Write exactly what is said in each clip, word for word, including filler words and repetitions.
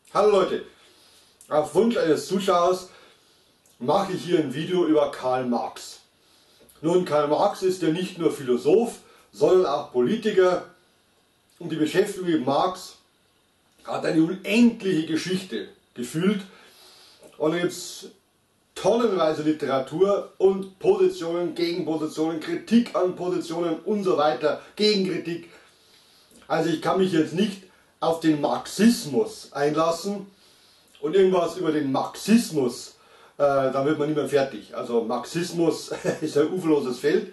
Hallo Leute, auf Wunsch eines Zuschauers mache ich hier ein Video über Karl Marx. Nun, Karl Marx ist ja nicht nur Philosoph, sondern auch Politiker, und die Beschäftigung mit Marx hat eine unendliche Geschichte gefühlt, und da gibt es tonnenweise Literatur und Positionen, Gegenpositionen, Kritik an Positionen und so weiter, Gegenkritik. Also ich kann mich jetzt nicht auf den Marxismus einlassen und irgendwas über den Marxismus, äh, dann wird man nicht mehr fertig. Also Marxismus ist ein uferloses Feld.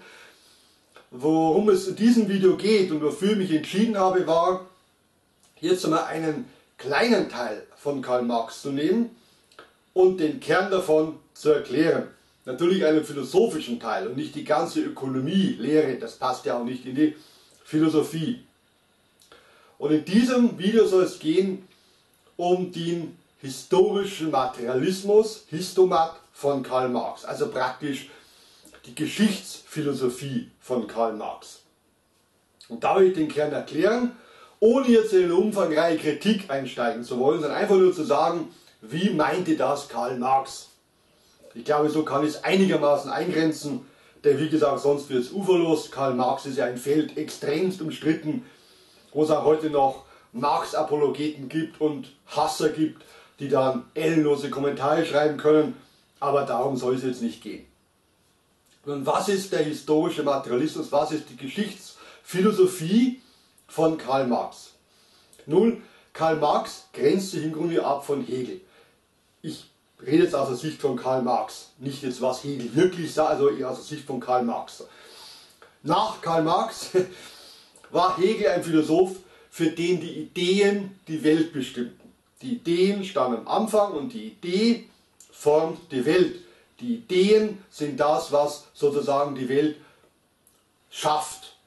Worum es in diesem Video geht und wofür ich mich entschieden habe, war, jetzt einmal einen kleinen Teil von Karl Marx zu nehmen und den Kern davon zu erklären. Natürlich einen philosophischen Teil und nicht die ganze Ökonomie-Lehre, das passt ja auch nicht in die Philosophie. Und in diesem Video soll es gehen um den historischen Materialismus, Histomat von Karl Marx, also praktisch die Geschichtsphilosophie von Karl Marx. Und da will ich den Kern erklären, ohne jetzt in eine umfangreiche Kritik einsteigen zu wollen, sondern einfach nur zu sagen, wie meinte das Karl Marx. Ich glaube, so kann ich es einigermaßen eingrenzen, denn wie gesagt, sonst wird es uferlos. Karl Marx ist ja ein Feld extremst umstritten, wo es auch heute noch Marx-Apologeten gibt und Hasser gibt, die dann ellenlose Kommentare schreiben können, aber darum soll es jetzt nicht gehen. Nun, was ist der historische Materialismus, was ist die Geschichtsphilosophie von Karl Marx? Nun, Karl Marx grenzt sich im Grunde ab von Hegel. Ich rede jetzt aus der Sicht von Karl Marx, nicht jetzt was Hegel wirklich sagt, also eher aus der Sicht von Karl Marx. Nach Karl Marx war Hegel ein Philosoph, für den die Ideen die Welt bestimmten. Die Ideen standen am Anfang und die Idee formt die Welt. Die Ideen sind das, was sozusagen die Welt schafft.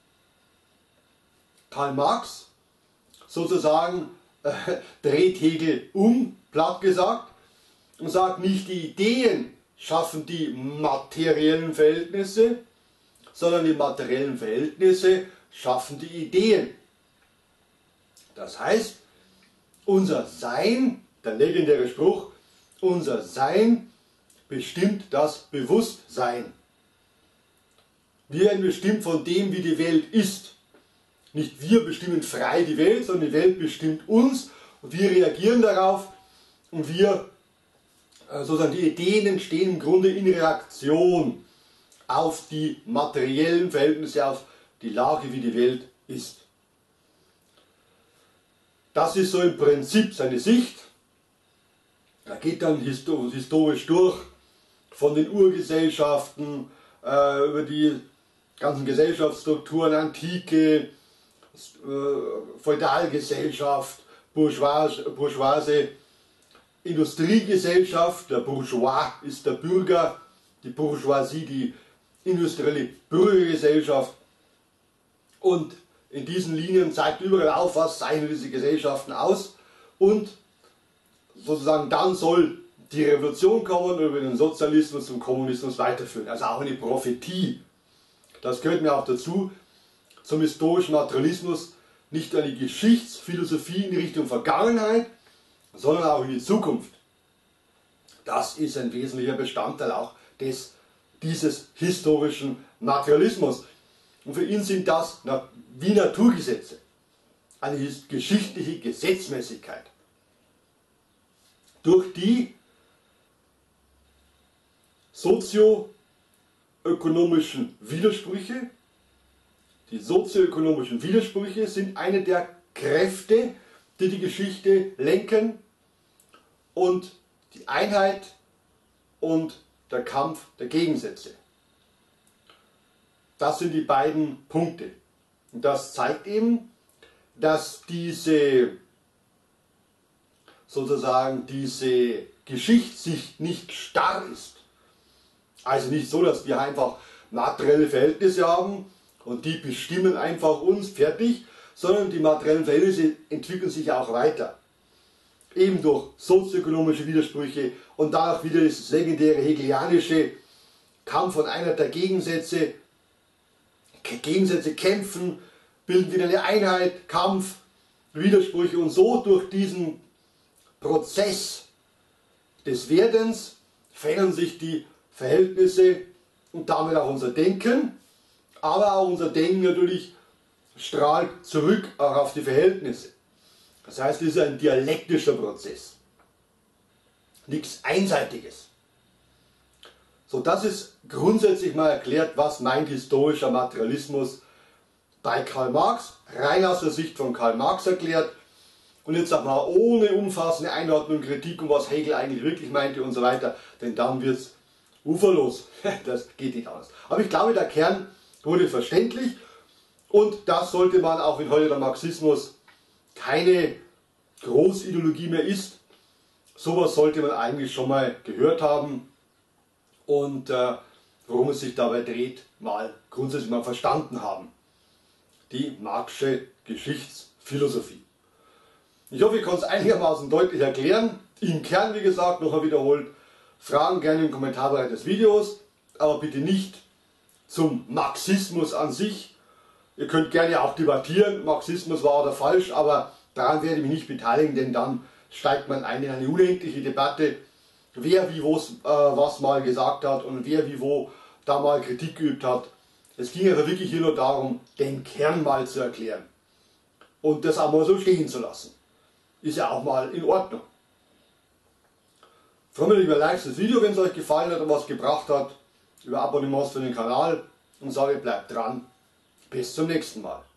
Karl Marx sozusagen äh, dreht Hegel um, platt gesagt, und sagt, nicht die Ideen schaffen die materiellen Verhältnisse, sondern die materiellen Verhältnisse schaffen die Ideen. Das heißt, unser Sein, der legendäre Spruch, unser Sein bestimmt das Bewusstsein. Wir werden bestimmt von dem, wie die Welt ist. Nicht wir bestimmen frei die Welt, sondern die Welt bestimmt uns und wir reagieren darauf und wir, sozusagen die Ideen entstehen im Grunde in Reaktion auf die materiellen Verhältnisse, auf die Lage, wie die Welt ist. Das ist so im Prinzip seine Sicht. Er geht dann historisch durch, von den Urgesellschaften, äh, über die ganzen Gesellschaftsstrukturen, Antike, äh, Feudalgesellschaft, Bourgeois, bourgeoise Industriegesellschaft. Der Bourgeois ist der Bürger, die Bourgeoisie, die industrielle Bürgergesellschaft. Und in diesen Linien zeigt überall auf, was zeichnen diese Gesellschaften aus, und sozusagen dann soll die Revolution kommen und über den Sozialismus zum Kommunismus weiterführen. Also auch eine Prophetie. Das gehört mir auch dazu, zum historischen Materialismus, nicht eine Geschichtsphilosophie in Richtung Vergangenheit, sondern auch in die Zukunft. Das ist ein wesentlicher Bestandteil auch des, dieses historischen Materialismus. Und für ihn sind das wie Naturgesetze, eine geschichtliche Gesetzmäßigkeit, durch die sozioökonomischen Widersprüche, die sozioökonomischen Widersprüche sind eine der Kräfte, die die Geschichte lenken, und die Einheit und der Kampf der Gegensätze. Das sind die beiden Punkte. Und das zeigt eben, dass diese, sozusagen diese Geschichtssicht nicht starr ist. Also nicht so, dass wir einfach materielle Verhältnisse haben und die bestimmen einfach uns, fertig, sondern die materiellen Verhältnisse entwickeln sich auch weiter. Eben durch sozioökonomische Widersprüche und dann auch wieder das legendäre hegelianische Kampf von einer der Gegensätze. Gegensätze kämpfen, bilden wieder eine Einheit, Kampf, Widersprüche, und so durch diesen Prozess des Werdens verändern sich die Verhältnisse und damit auch unser Denken, aber auch unser Denken natürlich strahlt zurück auch auf die Verhältnisse. Das heißt, es ist ein dialektischer Prozess, nichts Einseitiges. So, das ist grundsätzlich mal erklärt, was meint historischer Materialismus bei Karl Marx, rein aus der Sicht von Karl Marx erklärt. Und jetzt auch mal ohne umfassende Einordnung und Kritik, um was Hegel eigentlich wirklich meinte und so weiter, denn dann wird es uferlos. Das geht nicht anders. Aber ich glaube, der Kern wurde verständlich und das sollte man, auch wenn heute der Marxismus keine Großideologie mehr ist, sowas sollte man eigentlich schon mal gehört haben und äh, worum es sich dabei dreht, mal grundsätzlich mal verstanden haben. Die Marxische Geschichtsphilosophie. Ich hoffe, ich konnte es einigermaßen deutlich erklären. Im Kern, wie gesagt, nochmal wiederholt, Fragen gerne im Kommentarbereich des Videos, aber bitte nicht zum Marxismus an sich. Ihr könnt gerne auch debattieren, Marxismus wahr oder falsch, aber daran werde ich mich nicht beteiligen, denn dann steigt man ein in eine unendliche Debatte, wer wie wo äh, was mal gesagt hat und wer wie wo da mal Kritik geübt hat. Es ging also wirklich hier nur darum, den Kern mal zu erklären und das auch mal so stehen zu lassen. Ist ja auch mal in Ordnung. Ich freue mich über Likes das Video, wenn es euch gefallen hat und was gebracht hat, über Abonnements für den Kanal und sage, bleibt dran. Bis zum nächsten Mal.